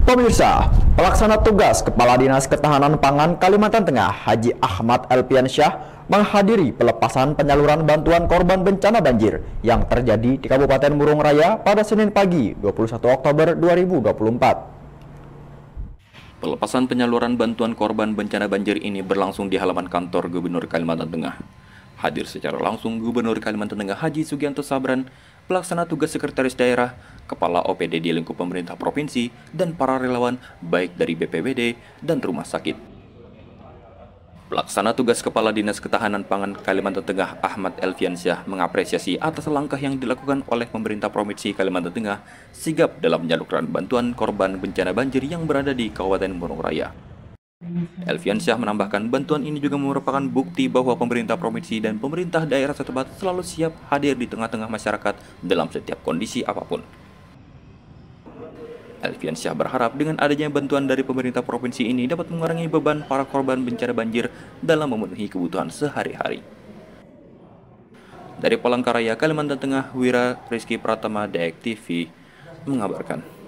Pemirsa, pelaksana tugas Kepala Dinas Ketahanan Pangan Kalimantan Tengah Haji Ahmad Elfiansyah menghadiri pelepasan penyaluran bantuan korban bencana banjir yang terjadi di Kabupaten Murung Raya pada Senin pagi 21 Oktober 2024. Pelepasan penyaluran bantuan korban bencana banjir ini berlangsung di halaman kantor Gubernur Kalimantan Tengah. Hadir secara langsung Gubernur Kalimantan Tengah Haji Sugianto Sabran, pelaksana tugas sekretaris daerah, kepala OPD di lingkup pemerintah provinsi, dan para relawan baik dari BPBD dan rumah sakit. Pelaksana tugas Kepala Dinas Ketahanan Pangan Kalimantan Tengah Ahmad Elfiansyah mengapresiasi atas langkah yang dilakukan oleh pemerintah Provinsi Kalimantan Tengah sigap dalam menyalurkan bantuan korban bencana banjir yang berada di Kabupaten Murung Raya. Elfiansyah menambahkan bantuan ini juga merupakan bukti bahwa pemerintah provinsi dan pemerintah daerah setempat selalu siap hadir di tengah-tengah masyarakat dalam setiap kondisi apapun. Elfiansyah berharap dengan adanya bantuan dari pemerintah provinsi ini dapat mengurangi beban para korban bencana banjir dalam memenuhi kebutuhan sehari-hari. Dari Palangkaraya, Kalimantan Tengah, Wira Rizky Pratama, Dayak TV mengabarkan.